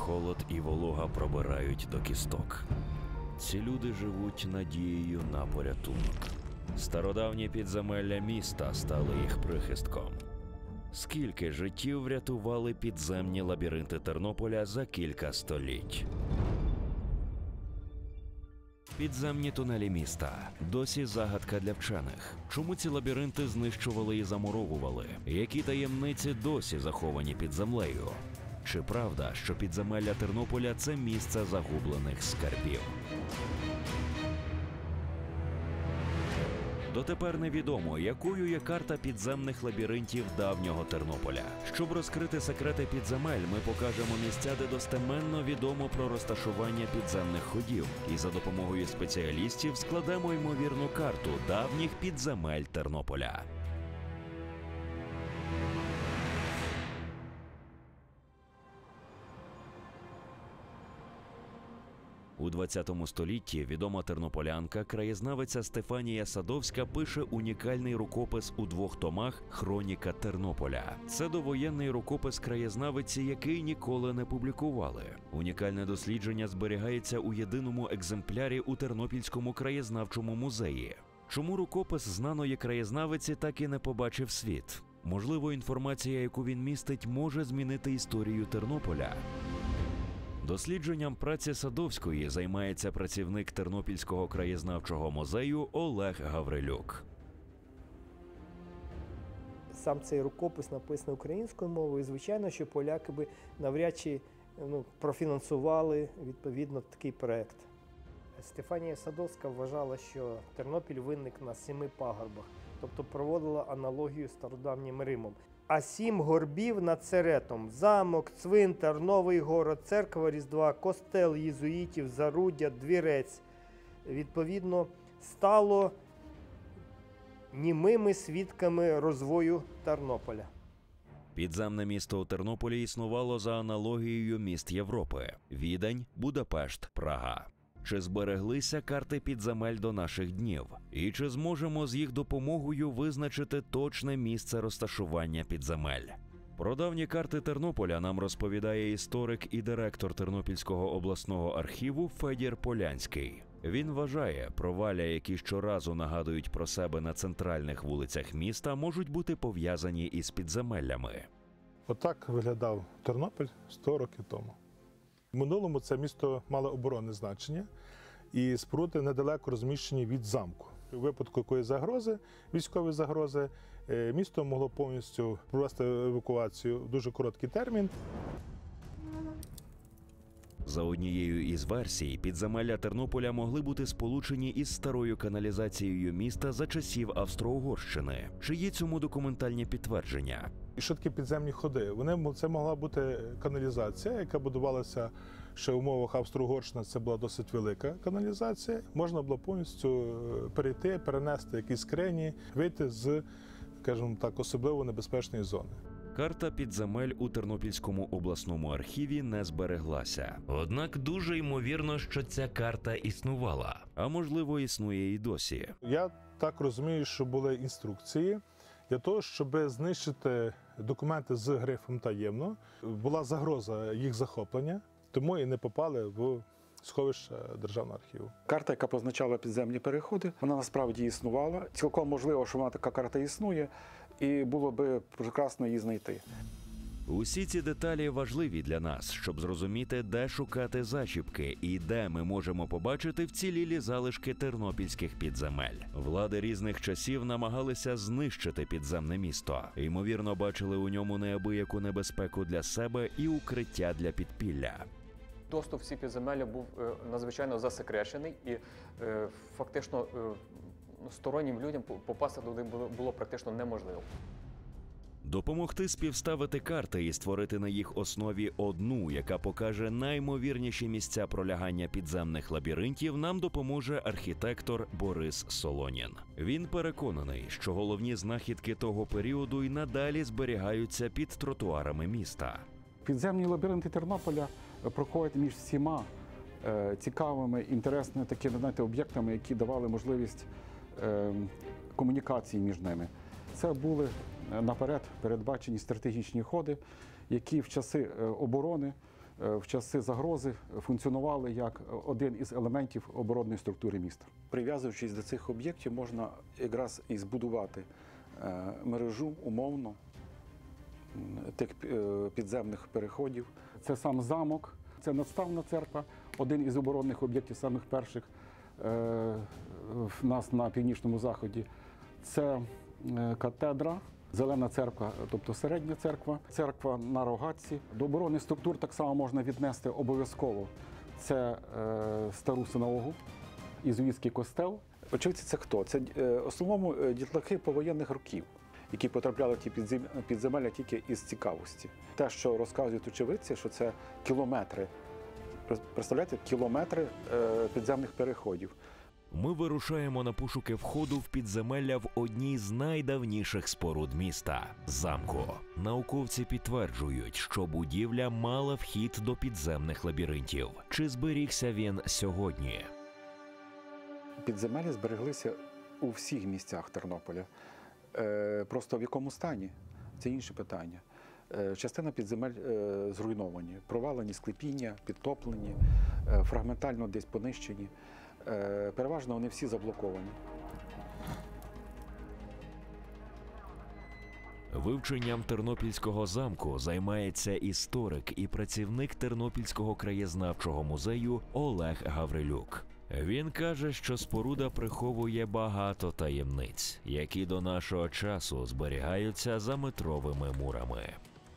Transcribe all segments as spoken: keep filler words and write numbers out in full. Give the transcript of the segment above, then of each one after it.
холод і волога пробирають до кісток. Ці люди живуть надією на порятунок. Стародавні підземелля міста стали їх прихистком. Скільки життів врятували підземні лабіринти Тернополя за кілька століть? Підземні тунелі міста – досі загадка для вчених. Чому ці лабіринти знищували і замуровували? Які таємниці досі заховані під землею? Чи правда, що підземелля Тернополя – це місце загублених скарбів? Дотепер невідомо, якою є карта підземних лабіринтів давнього Тернополя. Щоб розкрити секрети підземель, ми покажемо місця, де достеменно відомо про розташування підземних ходів. І за допомогою спеціалістів складемо ймовірну карту давніх підземель Тернополя. У двадцятому столітті відома тернополянка, краєзнавиця Стефанія Садовська пише унікальний рукопис у двох томах «Хроніка Тернополя». Це довоєнний рукопис краєзнавиці, який ніколи не публікували. Унікальне дослідження зберігається у єдиному екземплярі у Тернопільському краєзнавчому музеї. Чому рукопис знаної краєзнавиці так і не побачив світ? Можливо, інформація, яку він містить, може змінити історію Тернополя? Дослідженням праці Садовської займається працівник Тернопільського краєзнавчого музею Олег Гаврилюк. Сам цей рукопис написаний українською мовою. Звичайно, що поляки би навряд чи ну, профінансували відповідно такий проєкт. Стефанія Садовська вважала, що Тернопіль виник на семи пагорбах, тобто проводила аналогію з стародавнім Римом. А сім горбів над Церетом – замок, цвинтар, новий город, церква Різдва, костел єзуїтів, Заруддя, двірець – відповідно, стало німими свідками розвою Тернополя. Підземне місто у Тернополі існувало за аналогією міст Європи – Відень, Будапешт, Прага. Чи збереглися карти підземель до наших днів? І чи зможемо з їх допомогою визначити точне місце розташування підземель? Про давні карти Тернополя нам розповідає історик і директор Тернопільського обласного архіву Федір Полянський. Він вважає, провалля, які щоразу нагадують про себе на центральних вулицях міста, можуть бути пов'язані із підземеллями. Отак виглядав Тернопіль сто років тому. В минулому це місто мало оборонне значення, і споруди недалеко розміщені від замку. У випадку якоїсь загрози, військової загрози, місто могло повністю провести евакуацію в дуже короткий термін. За однією із версій, підземелля Тернополя могли бути сполучені із старою каналізацією міста за часів Австро-Угорщини. Чи є цьому документальні підтвердження? І що таке підземні ходи? Вони, це могла бути каналізація, яка будувалася ще в умовах Австро-Угорщини, це була досить велика каналізація. Можна було повністю перейти, перенести якісь скрині, вийти з, скажімо так, особливо небезпечної зони. Карта підземель у Тернопільському обласному архіві не збереглася. Однак дуже ймовірно, що ця карта існувала, а можливо існує і досі. Я так розумію, що були інструкції для того, щоб знищити документи з грифом «таємно». Була загроза їх захоплення, тому і не попали в сховище Державного архіву. Карта, яка позначала підземні переходи, вона насправді існувала. Цілком можливо, що вона така карта існує, і було би прекрасно її знайти. Усі ці деталі важливі для нас, щоб зрозуміти, де шукати зачіпки і де ми можемо побачити вцілілі залишки тернопільських підземель. Влади різних часів намагалися знищити підземне місто. Ймовірно, бачили у ньому неабияку небезпеку для себе і укриття для підпілля. Доступ в ці підземелля був надзвичайно засекречений і фактично стороннім людям попасти туди було, було практично неможливо. Допомогти співставити карти і створити на їх основі одну, яка покаже наймовірніші місця пролягання підземних лабіринтів, нам допоможе архітектор Борис Солонін. Він переконаний, що головні знахідки того періоду й надалі зберігаються під тротуарами міста. Підземні лабіринти Тернополя проходять між всіма е, цікавими, інтересними такими, знаєте, об'єктами, які давали можливість е, комунікації між ними. Це були наперед передбачені стратегічні ходи, які в часи оборони в часи загрози функціонували як один із елементів оборонної структури міста. Прив'язуючись до цих об'єктів, можна якраз і збудувати мережу умовно тих підземних переходів. Це сам замок, це надставна церква, один із оборонних об'єктів самих перших в нас на північному заході. Це катедра, зелена церква, тобто середня церква, церква на Рогатці. До оборонних структур так само можна віднести обов'язково. Це е, стару синагогу, ізуїтський костел. Очевидці це хто? Це е, в основному дітлахи повоєнних років, які потрапляли в ті підземелля тільки із цікавості. Те, що розказують очевидці, що це кілометри, представляєте, кілометри е, підземних переходів. Ми вирушаємо на пошуки входу в підземелля в одній з найдавніших споруд міста – замку. Науковці підтверджують, що будівля мала вхід до підземних лабіринтів. Чи зберігся він сьогодні? Підземелля збереглися у всіх місцях Тернополя. Е, просто в якому стані – це інше питання. Е, частина підземель е, зруйновані, провалені склепіння, підтоплені, е, фрагментально десь понищені. Переважно вони всі заблоковані. Вивченням Тернопільського замку займається історик і працівник Тернопільського краєзнавчого музею Олег Гаврилюк. Він каже, що споруда приховує багато таємниць, які до нашого часу зберігаються за метровими мурами.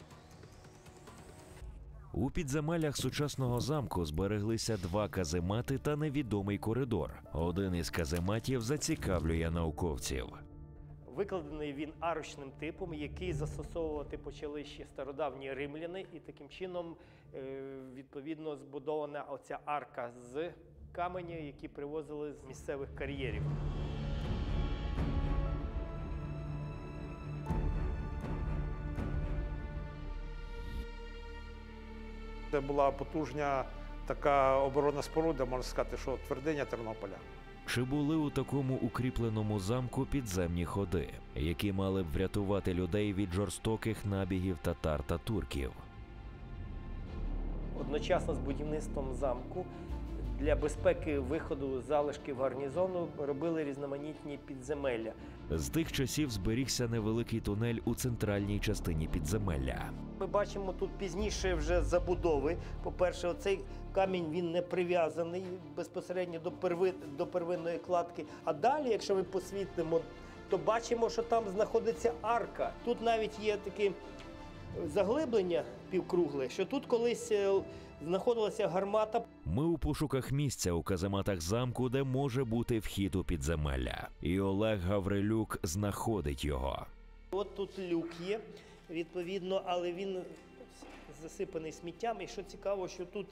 У підземеллях сучасного замку збереглися два каземати та невідомий коридор. Один із казематів зацікавлює науковців. Викладений він арочним типом, який застосовувати почали ще стародавні римляни, і таким чином, відповідно, збудована оця арка з каменя, які привозили з місцевих кар'єрів. Це була потужна така оборонна споруда, можна сказати, що твердиня Тернополя. Чи були у такому укріпленому замку підземні ходи, які мали б врятувати людей від жорстоких набігів татар та турків? Одночасно з будівництвом замку для безпеки виходу залишків гарнізону робили різноманітні підземелля. З тих часів зберігся невеликий тунель у центральній частині підземелля. Ми бачимо тут пізніше вже забудови. По-перше, оцей камінь він не прив'язаний безпосередньо до, перви... до первинної кладки. А далі, якщо ми посвітлимо, то бачимо, що там знаходиться арка. Тут навіть є таке заглиблення півкругле, що тут колись знаходилася гармата. Ми у пошуках місця у казематах замку, де може бути вхід у підземелля. І Олег Гаврилюк знаходить його. От тут люк є, відповідно, але він засипаний сміттям. І що цікаво, що тут,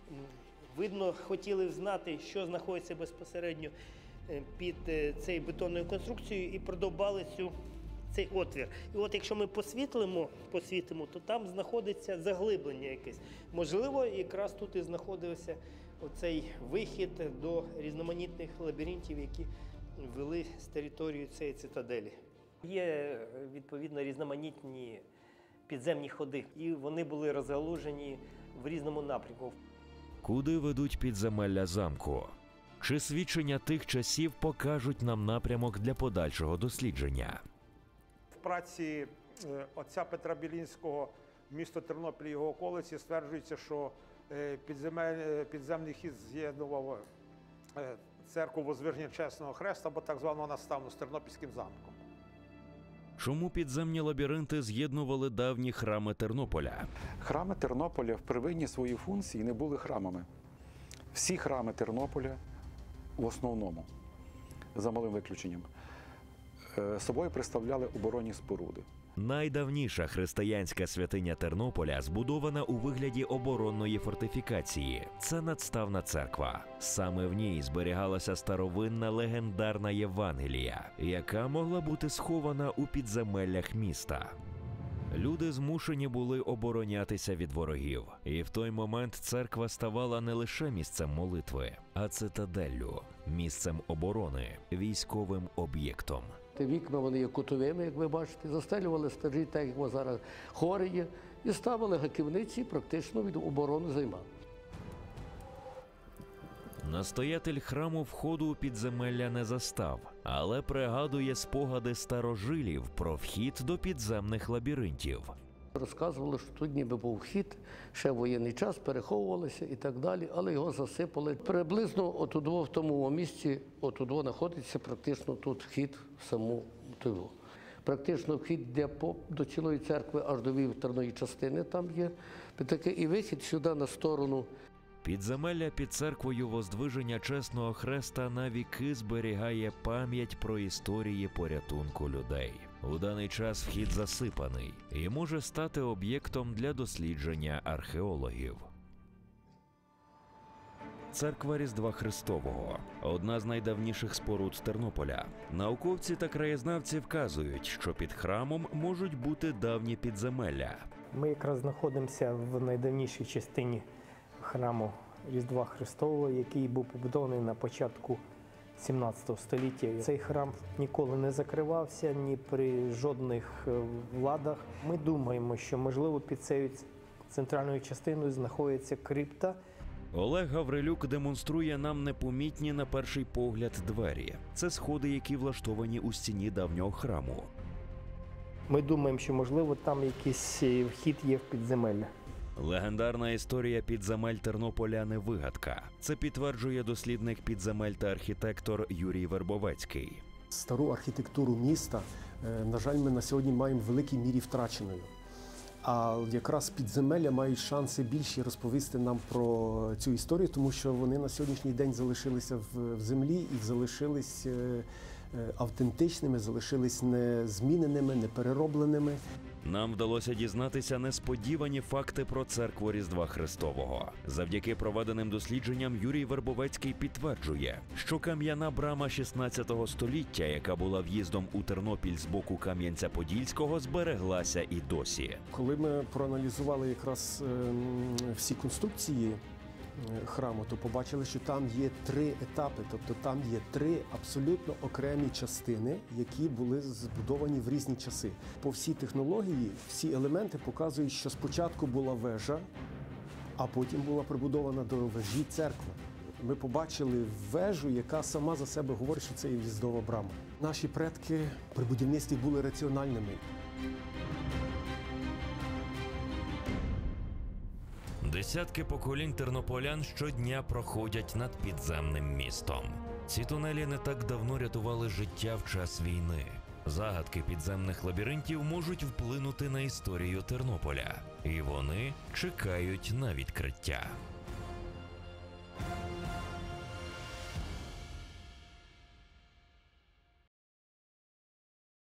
видно, хотіли знати, що знаходиться безпосередньо під цією бетонною конструкцією, і продовбали цю цей отвір. І от якщо ми посвітлимо, посвітимо, то там знаходиться заглиблення якесь. Можливо, якраз тут і знаходився оцей вихід до різноманітних лабіринтів, які вели з території цієї цитаделі. Є, відповідно, різноманітні підземні ходи, і вони були розгалужені в різному напрямку. Куди ведуть підземелля замку? Чи свідчення тих часів покажуть нам напрямок для подальшого дослідження? В праці отця Петра Білінського місто Тернопіль і його околиці стверджується, що підземель, підземний хід з'єднував церкву Возвиження Чесного Хреста, або так званого наставну, з Тернопільським замком. Чому підземні лабіринти з'єднували давні храми Тернополя? Храми Тернополя в первинні свої функції не були храмами. Всі храми Тернополя в основному, за малим виключенням, собою представляли оборонні споруди. Найдавніша християнська святиня Тернополя збудована у вигляді оборонної фортифікації. Це надставна церква. Саме в ній зберігалася старовинна легендарна Євангелія, яка могла бути схована у підземеллях міста. Люди змушені були оборонятися від ворогів. І в той момент церква ставала не лише місцем молитви, а цитаделлю, місцем оборони, військовим об'єктом. Вікна вони є кутовими, як ви бачите, застелювали стежі, так як зараз хори є, і ставили гаківниці, практично від оборони займали. Настоятель храму входу у підземелля не застав, але пригадує спогади старожилів про вхід до підземних лабіринтів. Розказували, що тут ніби був вхід, ще в воєнний час переховувалися і так далі, але його засипали. Приблизно отудво в тому місці, отудво знаходиться практично тут вхід в саму тиву. Практично вхід йде по, до цілої церкви аж до вівтарної частини, там є такий і вихід сюди на сторону. Підземелля під церквою Воздвиження Чесного Хреста на віки зберігає пам'ять про історії порятунку людей. У даний час вхід засипаний і може стати об'єктом для дослідження археологів. Церква Різдва Христового – одна з найдавніших споруд Тернополя. Науковці та краєзнавці вказують, що під храмом можуть бути давні підземелля. Ми якраз знаходимося в найдавнішій частині храму Різдва Христового, який був побудований на початку сімнадцятого століття. Цей храм ніколи не закривався ні при жодних владах. Ми думаємо, що, можливо, під цією центральною частиною знаходиться крипта. Олег Гаврилюк демонструє нам непомітні на перший погляд двері. Це сходи, які влаштовані у стіні давнього храму. Ми думаємо, що, можливо, там якийсь вхід є в підземелля. Легендарна історія підземель Тернополя не вигадка. Це підтверджує дослідник підземель та архітектор Юрій Вербовецький. Стару архітектуру міста, на жаль, ми на сьогодні маємо в великій мірі втраченою. А якраз підземелля мають шанси більші розповісти нам про цю історію, тому що вони на сьогоднішній день залишилися в землі і залишились автентичними, залишились незміненими, непереробленими. Нам вдалося дізнатися несподівані факти про церкву Різдва Христового. Завдяки проведеним дослідженням Юрій Вербовецький підтверджує, що кам'яна брама шістнадцятого століття, яка була в'їздом у Тернопіль з боку Кам'янця-Подільського, збереглася і досі. Коли ми проаналізували якраз всі конструкції храму, то побачили, що там є три етапи, тобто там є три абсолютно окремі частини, які були збудовані в різні часи. По всій технології всі елементи показують, що спочатку була вежа, а потім була прибудована до вежі церква. Ми побачили вежу, яка сама за себе говорить, що це є в'їздова брама. Наші предки при будівництві були раціональними. Десятки поколінь тернополян щодня проходять над підземним містом. Ці тунелі не так давно рятували життя в час війни. Загадки підземних лабіринтів можуть вплинути на історію Тернополя. І вони чекають на відкриття.